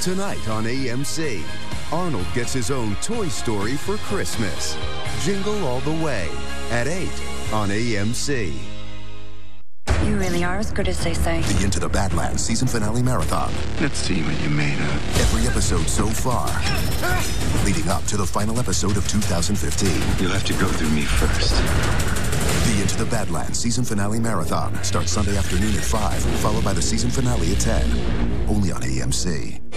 Tonight on AMC, Arnold gets his own Toy Story for Christmas. Jingle All the Way at 8 on AMC. You really are as good as they say. The Into the Badlands season finale marathon. Let's see what you're made of. Every episode so far, leading up to the final episode of 2015. You'll have to go through me first. The Into the Badlands season finale marathon starts Sunday afternoon at 5, followed by the season finale at 10. Only on AMC.